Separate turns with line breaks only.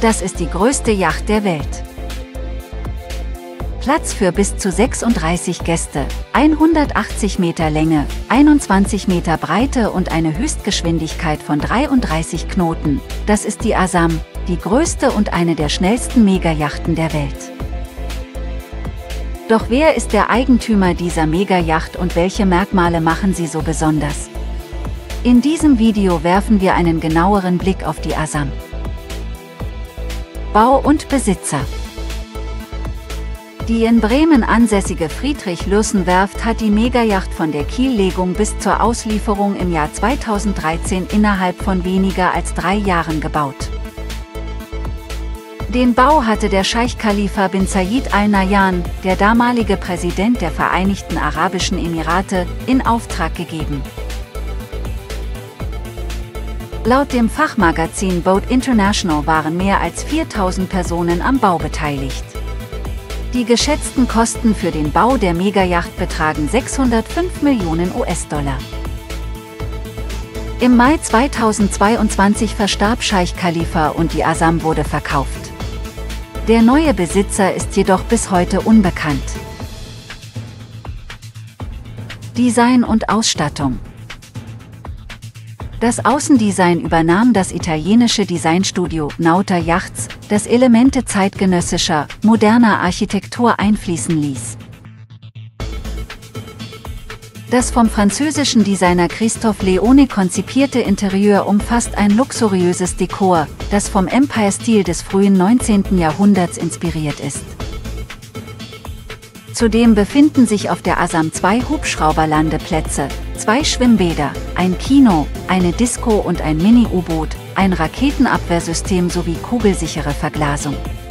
Das ist die größte Yacht der Welt. Platz für bis zu 36 Gäste, 180 Meter Länge, 21 Meter Breite und eine Höchstgeschwindigkeit von 33 Knoten. Das ist die Asam, die größte und eine der schnellsten Megayachten der Welt. Doch wer ist der Eigentümer dieser Megayacht und welche Merkmale machen sie so besonders? In diesem Video werfen wir einen genaueren Blick auf die Asam. Bau und Besitzer. Die in Bremen ansässige Friedrich-Lürssen-Werft hat die Megayacht von der Kiellegung bis zur Auslieferung im Jahr 2013 innerhalb von weniger als 3 Jahren gebaut. Den Bau hatte der Scheich Khalifa bin Zayed Al Nahyan, der damalige Präsident der Vereinigten Arabischen Emirate, in Auftrag gegeben. Laut dem Fachmagazin Boat International waren mehr als 4000 Personen am Bau beteiligt. Die geschätzten Kosten für den Bau der Megayacht betragen 605 Millionen US-Dollar. Im Mai 2022 verstarb Scheich Khalifa und die Asam wurde verkauft. Der neue Besitzer ist jedoch bis heute unbekannt. Design und Ausstattung. Das Außendesign übernahm das italienische Designstudio Nauta Yachts, das Elemente zeitgenössischer, moderner Architektur einfließen ließ. Das vom französischen Designer Christophe Leone konzipierte Interieur umfasst ein luxuriöses Dekor, das vom Empire-Stil des frühen 19. Jahrhunderts inspiriert ist. Zudem befinden sich auf der Asam 2 Hubschrauberlandeplätze, 2 Schwimmbäder, ein Kino, eine Disco und ein Mini-U-Boot, ein Raketenabwehrsystem sowie kugelsichere Verglasung.